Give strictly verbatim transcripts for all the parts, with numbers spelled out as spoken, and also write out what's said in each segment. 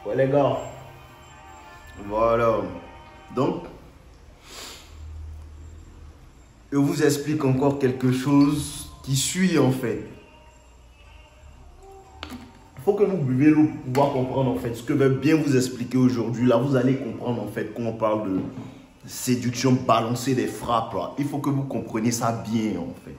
Ouais les gars, voilà. Donc, je vous explique encore quelque chose qui suit en fait. Il faut que vous buviez l'eau pour pouvoir comprendre en fait ce que je vais bien vous expliquer aujourd'hui. Là, vous allez comprendre en fait quand on parle de séduction, balancer des frappes. Là. Il faut que vous compreniez ça bien en fait.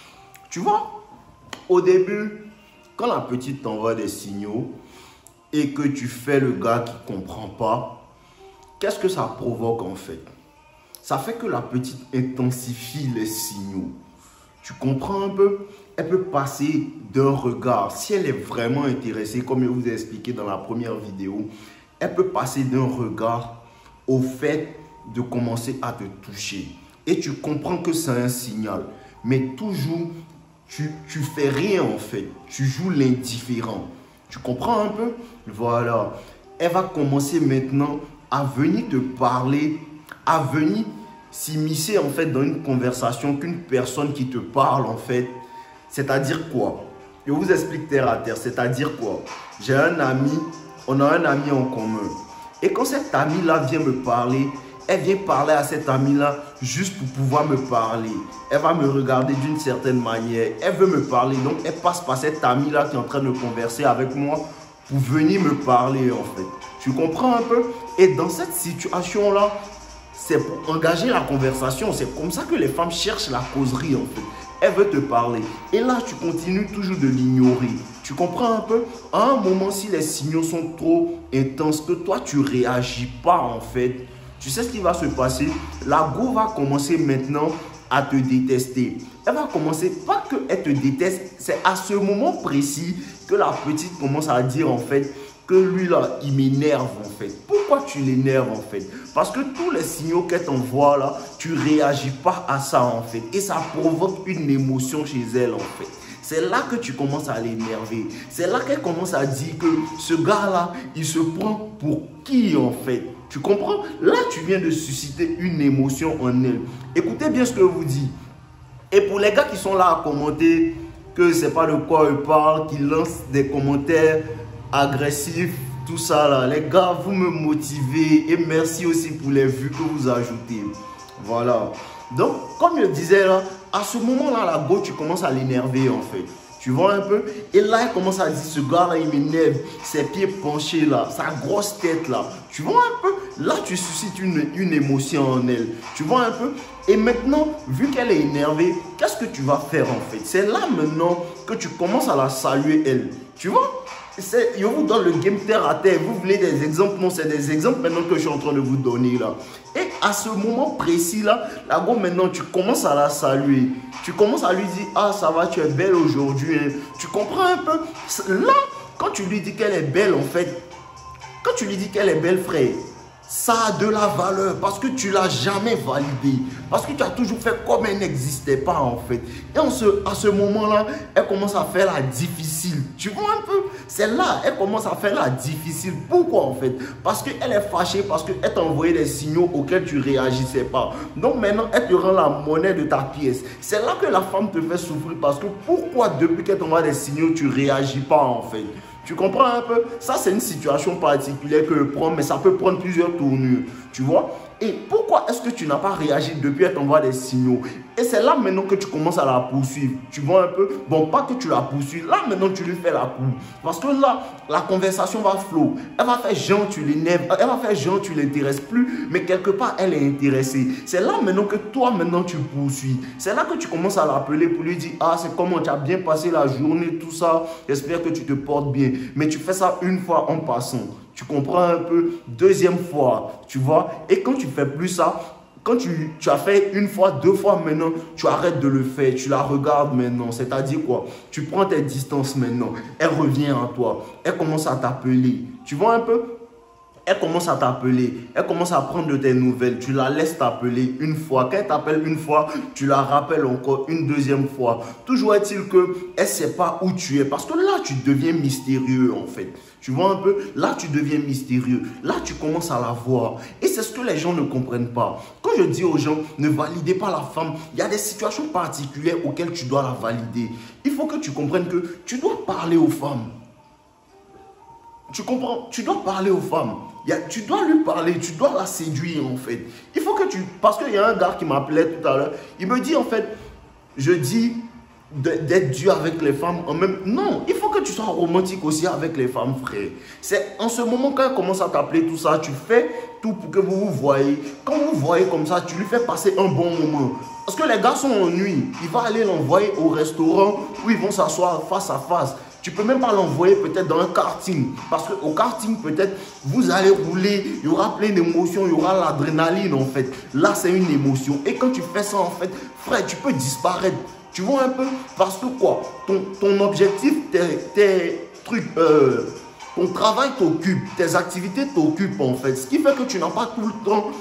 Tu vois, au début, quand la petite t'envoie des signaux et que tu fais le gars qui ne comprend pas, qu'est-ce que ça provoque en fait? Ça fait que la petite intensifie les signaux. Tu comprends un peu? Elle peut passer d'un regard. Si elle est vraiment intéressée, comme je vous ai expliqué dans la première vidéo, elle peut passer d'un regard au fait de commencer à te toucher. Et tu comprends que c'est un signal. Mais toujours, tu, tu fais rien en fait. Tu joues l'indifférent. Tu comprends un peu? Voilà. Elle va commencer maintenant à venir te parler, à venir s'immiscer en fait dans une conversation qu'une personne qui te parle en fait. C'est-à-dire quoi? Je vous explique terre à terre. C'est-à-dire quoi? J'ai un ami, on a un ami en commun. Et quand cet ami-là vient me parler, elle vient parler à cet ami-là juste pour pouvoir me parler. Elle va me regarder d'une certaine manière. Elle veut me parler. Donc, elle passe par cet ami-là qui est en train de converser avec moi pour venir me parler en fait. Tu comprends un peu? Et dans cette situation-là, c'est pour engager la conversation. C'est comme ça que les femmes cherchent la causerie en fait. Elle veut te parler. Et là, tu continues toujours de l'ignorer. Tu comprends un peu? À un moment, si les signaux sont trop intenses, que toi, tu ne réagis pas en fait, tu sais ce qui va se passer? La go va commencer maintenant à te détester. Elle va commencer, pas qu'elle te déteste, c'est à ce moment précis que la petite commence à dire en fait que lui là, il m'énerve en fait. Pourquoi tu l'énerves en fait? Parce que tous les signaux qu'elle t'envoie là, tu réagis pas à ça en fait. Et ça provoque une émotion chez elle en fait. C'est là que tu commences à l'énerver. C'est là qu'elle commence à dire que ce gars-là, il se prend pour qui en fait? Tu comprends? Là, tu viens de susciter une émotion en elle. Écoutez bien ce que je vous dis. Et pour les gars qui sont là à commenter que c'est pas de quoi ils parlent, qui lancent des commentaires agressifs, tout ça là, les gars, vous me motivez et merci aussi pour les vues que vous ajoutez. Voilà. Donc, comme je disais là, à ce moment-là, la go, tu commences à l'énerver en fait. Tu vois un peu? Et là, elle commence à dire, ce gars-là, il m'énerve. Ses pieds penchés là, sa grosse tête là. Tu vois un peu? Là, tu suscites une, une émotion en elle. Tu vois un peu? Et maintenant, vu qu'elle est énervée, qu'est-ce que tu vas faire en fait? C'est là maintenant que tu commences à la saluer elle. Tu vois? Je vous donne le game terre à terre. Vous voulez des exemples? Non, c'est des exemples maintenant que je suis en train de vous donner là. Et à ce moment précis là, la go maintenant, tu commences à la saluer. Tu commences à lui dire, ah ça va, tu es belle aujourd'hui. Hein. Tu comprends un peu? Là, quand tu lui dis qu'elle est belle en fait, quand tu lui dis qu'elle est belle frère, ça a de la valeur parce que tu ne l'as jamais validé. Parce que tu as toujours fait comme elle n'existait pas en fait. Et on se, à ce moment-là, elle commence à faire la difficile. Tu vois un peu? C'est là, elle commence à faire la difficile. Pourquoi en fait? Parce qu'elle est fâchée, parce qu'elle t'a envoyé des signaux auxquels tu ne réagissais pas. Donc maintenant, elle te rend la monnaie de ta pièce. C'est là que la femme te fait souffrir parce que pourquoi depuis qu'elle t'envoie des signaux, tu ne réagis pas en fait? Tu comprends un peu? Ça, c'est une situation particulière que je prends, mais ça peut prendre plusieurs tournures. Tu vois? Et pourquoi est-ce que tu n'as pas réagi depuis qu'elle t'envoie des signaux? Et c'est là maintenant que tu commences à la poursuivre. Tu vois un peu? Bon, pas que tu la poursuives. Là, maintenant, tu lui fais la cour. Parce que là, la conversation va flot. Elle va faire genre, tu l'énerves. Elle va faire genre, tu ne l'intéresses plus. Mais quelque part, elle est intéressée. C'est là maintenant que toi, maintenant, tu poursuis. C'est là que tu commences à l'appeler pour lui dire, ah, c'est comment tu as bien passé la journée, tout ça. J'espère que tu te portes bien. Mais tu fais ça une fois en passant. Tu comprends un peu? Deuxième fois, tu vois? Et quand tu fais plus ça, quand tu, tu as fait une fois, deux fois maintenant, tu arrêtes de le faire. Tu la regardes maintenant. C'est-à-dire quoi? Tu prends tes distances maintenant. Elle revient à toi. Elle commence à t'appeler. Tu vois un peu? Elle commence à t'appeler, elle commence à prendre de tes nouvelles, tu la laisses t'appeler une fois. Quand elle t'appelle une fois, tu la rappelles encore une deuxième fois. Toujours est-il qu'elle ne sait pas où tu es parce que là, tu deviens mystérieux en fait. Tu vois un peu? Là, tu deviens mystérieux. Là, tu commences à la voir. Et c'est ce que les gens ne comprennent pas. Quand je dis aux gens, ne validez pas la femme, il y a des situations particulières auxquelles tu dois la valider. Il faut que tu comprennes que tu dois parler aux femmes. Tu comprends? Tu dois parler aux femmes. Il y a, tu dois lui parler, tu dois la séduire en fait. Il faut que tu... Parce qu'il y a un gars qui m'appelait tout à l'heure. Il me dit en fait, je dis d'être dur avec les femmes en même... Non, il faut que tu sois romantique aussi avec les femmes, frère. C'est en ce moment quand elle commence à t'appeler tout ça, tu fais tout pour que vous vous voyez. Quand vous vous voyez comme ça, tu lui fais passer un bon moment. Parce que les gars sont en nuit. Il va aller l'envoyer au restaurant où ils vont s'asseoir face à face. Tu peux même pas l'envoyer peut-être dans un karting. Parce qu'au karting, peut-être, vous allez rouler, il y aura plein d'émotions, il y aura l'adrénaline en fait. Là, c'est une émotion. Et quand tu fais ça en fait, frère, tu peux disparaître. Tu vois un peu? Parce que quoi? Ton, ton objectif, tes, tes trucs, euh, ton travail t'occupe, tes activités t'occupent en fait. Ce qui fait que tu n'as pas tout le temps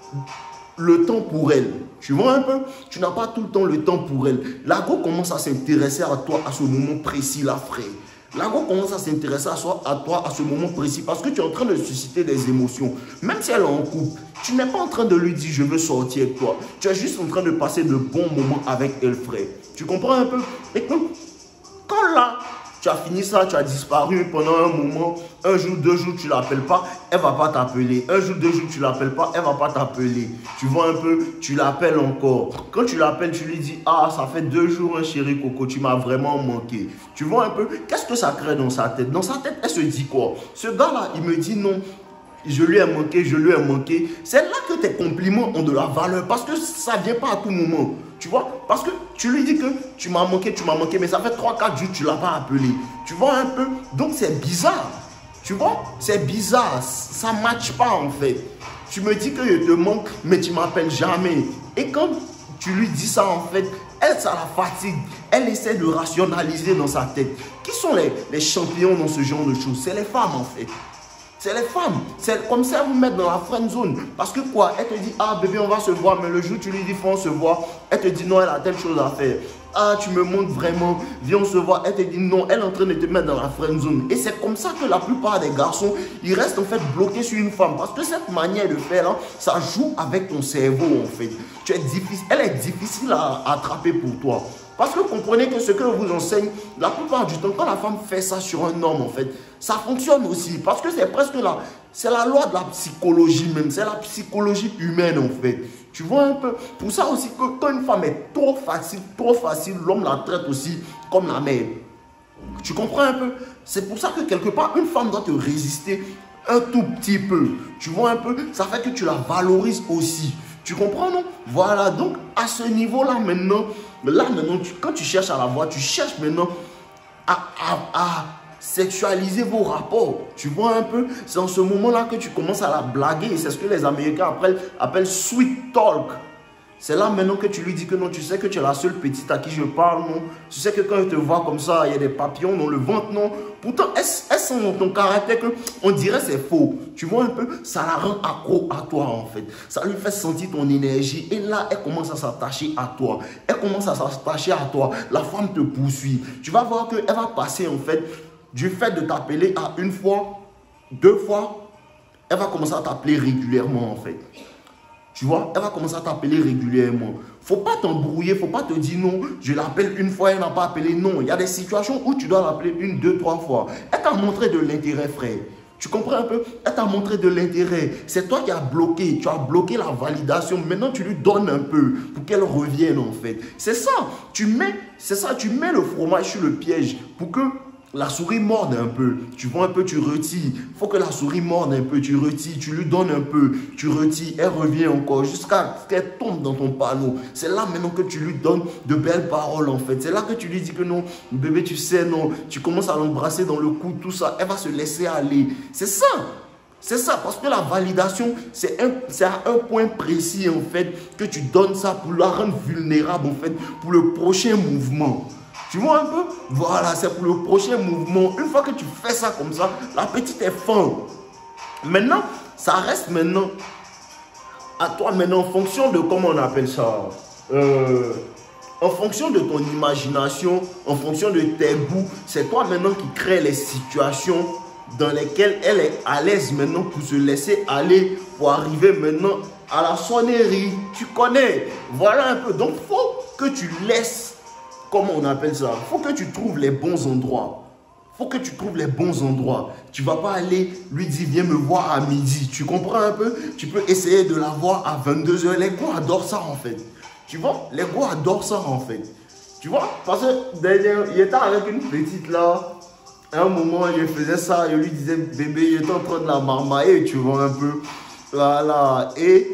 le temps pour elle. Tu vois un peu? Tu n'as pas tout le temps le temps pour elle. L'ago commence à s'intéresser à toi à ce moment précis là, frère. L'ago commence à s'intéresser à, à toi à ce moment précis parce que tu es en train de susciter des émotions. Même si elle est en couple, tu n'es pas en train de lui dire je veux sortir avec toi. Tu es juste en train de passer de bons moments avec elle, frère. Tu comprends un peu? Et quand, quand là, tu as fini ça, tu as disparu pendant un moment, un jour, deux jours, tu ne l'appelles pas, elle ne va pas t'appeler. Un jour, deux jours, tu ne l'appelles pas, elle ne va pas t'appeler. Tu vois un peu, tu l'appelles encore. Quand tu l'appelles, tu lui dis, ah, ça fait deux jours, hein, chéri Coco, tu m'as vraiment manqué. Tu vois un peu, qu'est-ce que ça crée dans sa tête? Dans sa tête, elle se dit quoi? Ce gars-là, il me dit non. Je lui ai manqué, je lui ai manqué. C'est là que tes compliments ont de la valeur parce que ça ne vient pas à tout moment. Tu vois? Parce que tu lui dis que tu m'as manqué, tu m'as manqué, mais ça fait trois quatre jours que tu ne l'as pas appelé. Tu vois un peu? Donc c'est bizarre. Tu vois? C'est bizarre. Ça ne matche pas en fait. Tu me dis que je te manque, mais tu ne m'appelles jamais. Et quand tu lui dis ça en fait, elle, ça la fatigue. Elle essaie de rationaliser dans sa tête. Qui sont les, les champions dans ce genre de choses? C'est les femmes en fait. C'est les femmes. C'est comme ça vous mettre dans la friend zone. Parce que quoi? Elle te dit, ah bébé, on va se voir. Mais le jour où tu lui dis, faut on se voir. Elle te dit, non, elle a telle chose à faire. Ah, tu me manques vraiment. Viens, on se voit. Elle te dit, non, elle est en train de te mettre dans la friend zone. Et c'est comme ça que la plupart des garçons, ils restent en fait bloqués sur une femme. Parce que cette manière de faire, là, ça joue avec ton cerveau en fait. Tu es difficile, elle est difficile à attraper pour toi. Parce que comprenez que ce que je vous enseigne, la plupart du temps, quand la femme fait ça sur un homme, en fait, ça fonctionne aussi. Parce que c'est presque la, c'est la loi de la psychologie même. C'est la psychologie humaine, en fait. Tu vois un peu? Pour ça aussi, que quand une femme est trop facile, trop facile, l'homme la traite aussi comme la mère. Tu comprends un peu? C'est pour ça que quelque part, une femme doit te résister un tout petit peu. Tu vois un peu? Ça fait que tu la valorises aussi. Tu comprends, non? Voilà, donc à ce niveau-là maintenant, là maintenant, tu, quand tu cherches à la voir, tu cherches maintenant à, à, à sexualiser vos rapports. Tu vois un peu? C'est en ce moment-là que tu commences à la blaguer. C'est ce que les Américains appellent, appellent sweet talk. C'est là maintenant que tu lui dis que non, tu sais que tu es la seule petite à qui je parle, non? Tu sais que quand je te vois comme ça, il y a des papillons dans le ventre, non? Pourtant, elle, elle sent dans ton caractère qu'on dirait c'est faux. Tu vois un peu? Ça la rend accro à toi, en fait. Ça lui fait sentir ton énergie. Et là, elle commence à s'attacher à toi. Elle commence à s'attacher à toi. La femme te poursuit. Tu vas voir qu'elle va passer, en fait, du fait de t'appeler à une fois, deux fois, elle va commencer à t'appeler régulièrement, en fait. Tu vois, elle va commencer à t'appeler régulièrement. Faut pas t'embrouiller, faut pas te dire non, je l'appelle une fois, elle n'a pas appelé. Non, il y a des situations où tu dois l'appeler une, deux, trois fois. Elle t'a montré de l'intérêt, frère. Tu comprends un peu? Elle t'a montré de l'intérêt. C'est toi qui as bloqué. Tu as bloqué la validation. Maintenant, tu lui donnes un peu pour qu'elle revienne, en fait. C'est ça. Tu mets, c'est ça, tu mets le fromage sur le piège pour que la souris morde un peu, tu vois un peu, tu retires. Il faut que la souris morde un peu, tu retires, tu lui donnes un peu, tu retires, elle revient encore jusqu'à ce qu'elle tombe dans ton panneau. C'est là maintenant que tu lui donnes de belles paroles en fait. C'est là que tu lui dis que non, bébé, tu sais, non, tu commences à l'embrasser dans le cou, tout ça, elle va se laisser aller. C'est ça. C'est ça, parce que la validation, c'est à un point précis en fait que tu donnes ça pour la rendre vulnérable en fait, pour le prochain mouvement. Tu vois un peu? Voilà, c'est pour le prochain mouvement. Une fois que tu fais ça comme ça, la petite est fin. Maintenant, ça reste maintenant à toi maintenant en fonction de comment on appelle ça. Euh, en fonction de ton imagination, en fonction de tes goûts, c'est toi maintenant qui crée les situations dans lesquelles elle est à l'aise maintenant pour se laisser aller, pour arriver maintenant à la sonnerie. Tu connais. Voilà un peu. Donc, il faut que tu laisses. Comment on appelle ça? Il faut que tu trouves les bons endroits. faut que tu trouves les bons endroits. Tu vas pas aller lui dire viens me voir à midi. Tu comprends un peu? Tu peux essayer de la voir à vingt-deux heures. Les gars adorent ça en fait. Tu vois? Les gars adorent ça en fait. Tu vois? Parce que d'ailleurs, il était avec une petite là. À un moment, je faisais ça. Je lui disais bébé, il était en train de la marmailler. Tu vois un peu? Voilà. Et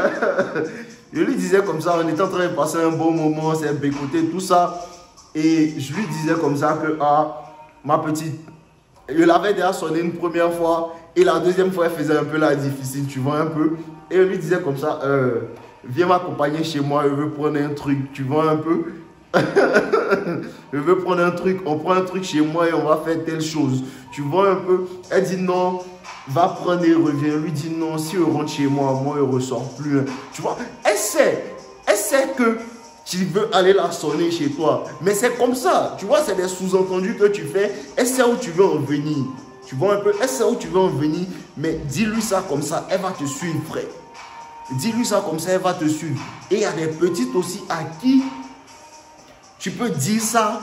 je lui disais comme ça, on était en train de passer un bon moment, c'est bécoté, tout ça. Et je lui disais comme ça que, ah, ma petite, je l'avais déjà sonné une première fois. Et la deuxième fois, elle faisait un peu la difficile, tu vois un peu. Et je lui disais comme ça, euh, viens m'accompagner chez moi, je veux prendre un truc, tu vois un peu. Je veux prendre un truc, on prend un truc chez moi et on va faire telle chose. Tu vois un peu. Elle dit non, va prendre et revient. Lui dit non, si je rentre chez moi, moi je ne ressors plus. Tu vois, elle sait, elle sait que tu veux aller la sonner chez toi. Mais c'est comme ça, tu vois, c'est des sous-entendus que tu fais. Elle sait où tu veux en venir. Tu vois un peu, elle sait où tu veux en venir. Mais dis-lui ça comme ça, elle va te suivre, frère. Dis-lui ça comme ça, elle va te suivre. Et il y a des petites aussi à qui tu peux dire ça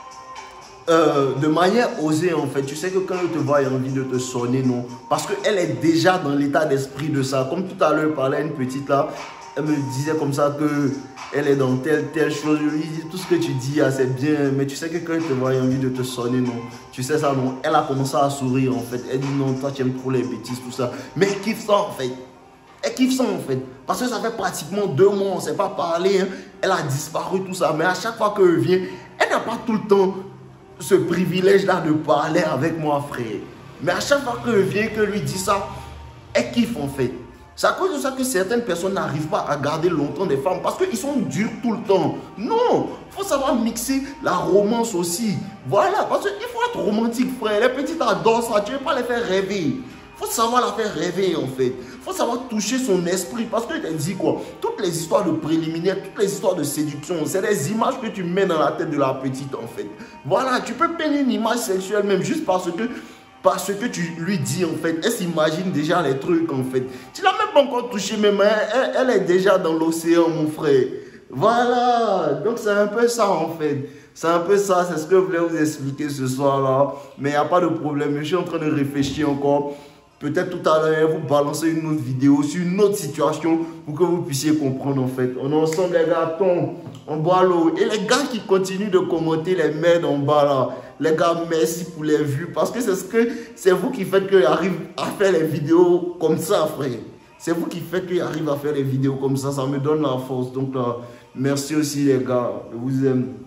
euh, de manière osée en fait. Tu sais que quand elle te voit, il a envie de te sonner, non. Parce qu'elle est déjà dans l'état d'esprit de ça. Comme tout à l'heure, je parlais à une petite là, elle me disait comme ça que elle est dans telle, telle chose. Je lui dis, tout ce que tu dis, ah, c'est bien. Mais tu sais que quand elle te voit, il a envie de te sonner, non. Tu sais ça, non. Elle a commencé à sourire en fait. Elle dit, non, toi tu aimes trop les bêtises, tout ça. Mais elle kiffe ça en fait. Elle kiffe ça en fait. Parce que ça fait pratiquement deux mois, on ne s'est pas parlé. Hein. Elle a disparu, tout ça. Mais à chaque fois qu'elle vient, elle n'a pas tout le temps ce privilège-là de parler avec moi, frère. Mais à chaque fois qu'elle vient, que lui dit ça, elle kiffe en fait. C'est à cause de ça que certaines personnes n'arrivent pas à garder longtemps des femmes. Parce qu'ils sont durs tout le temps. Non, il faut savoir mixer la romance aussi. Voilà, parce qu'il faut être romantique, frère. Les petites adorent ça, tu ne veux pas les faire rêver. Il faut savoir la faire rêver en fait. Il faut savoir toucher son esprit. Parce que je te dis quoi, toutes les histoires de préliminaires, toutes les histoires de séduction, c'est des images que tu mets dans la tête de la petite en fait. Voilà, tu peux peindre une image sexuelle même juste parce que, parce que tu lui dis en fait. Elle s'imagine déjà les trucs en fait. Tu l'as même pas encore touché même, elle, elle est déjà dans l'océan mon frère. Voilà, donc c'est un peu ça en fait. C'est un peu ça, c'est ce que je voulais vous expliquer ce soir là. Mais il n'y a pas de problème, je suis en train de réfléchir encore. Peut-être tout à l'heure, vous balancer une autre vidéo sur une autre situation pour que vous puissiez comprendre en fait. On est ensemble les gars, tombe, on boit l'eau. Et les gars qui continuent de commenter les merdes en bas là, les gars, merci pour les vues. Parce que c'est ce que c'est vous qui faites que j'arrive à faire les vidéos comme ça, frère. C'est vous qui faites que j'arrive à faire les vidéos comme ça. Ça me donne la force. Donc là, merci aussi les gars. Je vous aime.